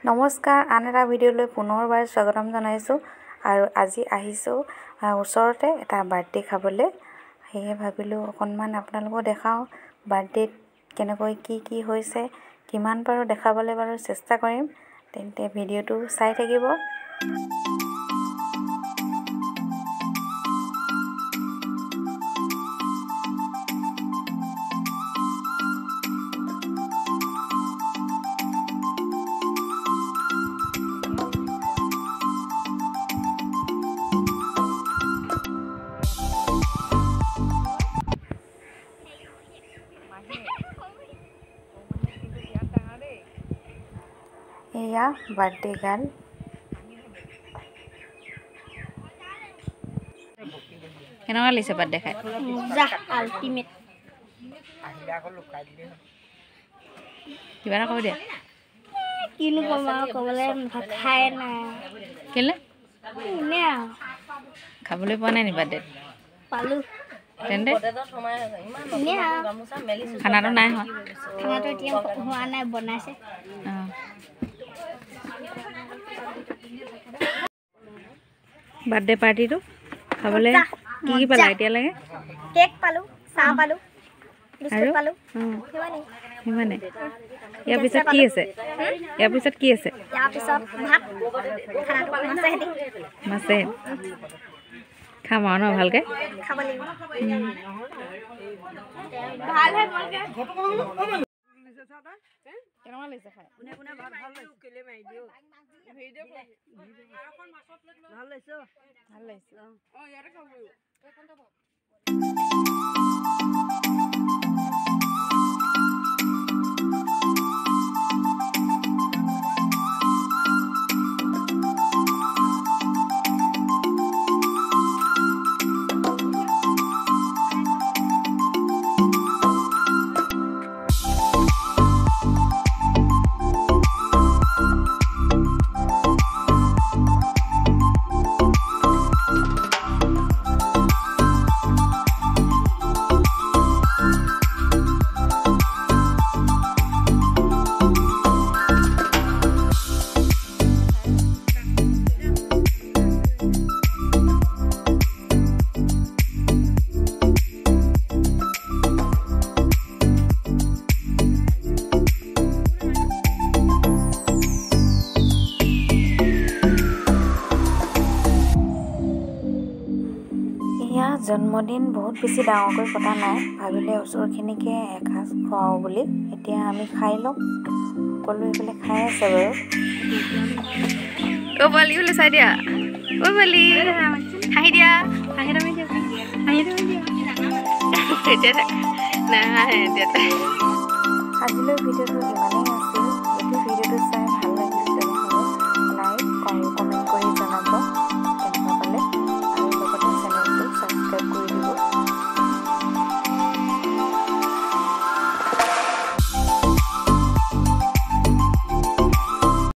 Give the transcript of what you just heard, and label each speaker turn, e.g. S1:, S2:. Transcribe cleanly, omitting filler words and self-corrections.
S1: নমস্কাৰ আন এটা ভিডিঅ'লৈ পুনৰবাৰ স্বাগতম জনাইছোঁ আৰু আজি আহিছোঁ ওচৰতে এটা বাৰ্থডে খাবলৈ সেয়ে ভাবিলোঁ অকণমান আপোনালোকক দেখাওঁ বাৰ্থডেত কেনেকৈ কি হৈছে কিমান পাৰো দেখাবলৈ বাৰু চেষ্টা কৰিম তেন্তে ভিডিঅ'টো চাই থাকিব এয়া বাৰ্থডে গাৰ্ল
S2: কেনেকুৱা লাগিছে বাৰ্থডে খাই
S3: আল্টিমেট
S2: কিবা এটা কৈ দিয়া
S3: কিনো কম আৰু ক'বলৈ ভাত খাই নাই
S2: কেলে
S3: এনেই আৰু
S2: খাবলৈ পোৱা নাই নি বাৰ্থডেত
S3: পালোঁ
S2: তেন্তে
S3: এনেই আৰু
S2: খানাটো নাই হোৱা
S3: খানাটো এতিয়া হোৱা নাই বনাইছে
S2: অঁ বাৰ্থডে পাৰ্টিটো খাবলৈ কি পালা এতিয়ালৈকে
S3: কেক পালোঁ চাহ পালোঁ
S2: আৰু
S3: বিস্কুট পালোঁ
S2: সিমানে ইয়াৰ পিছত কি আছে ইয়াৰ পিছত কি আছে
S3: ইয়াৰ পিছত ভাত খানাটো মাছেহেঁতি
S2: মাছে খাম আৰু ন ভালকৈ
S3: খাব লাগিব ভালহে
S2: কেনেকুৱা লাগিছে খাই ভাল লাগিছে
S1: জন্মদিন বহুত বেছি ডাঙৰকৈ পতা নাই ভাবিলে ওচৰখিনিকে এসাঁজ খুৱাওঁ বুলি এতিয়া আমি খাই লওঁ সকলোৱে এইফালে খাই আছে বাৰু
S2: অ' পোৱালি বোলে চাই দিয়া অ' পোৱালি হাঁহি দিয়া হাঁহি তুমি দিয়া হাঁহি তুমি দিয়া এতিয়া নাই এতিয়া
S1: আজিলৈ ভিডিঅ'টো ইমানেই আছে